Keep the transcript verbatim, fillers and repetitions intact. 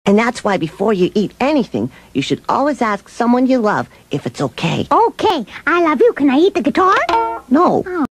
And that's why before you eat anything, you should always ask someone you love if it's okay. Okay, I love you. Can I eat the guitar? No. Oh.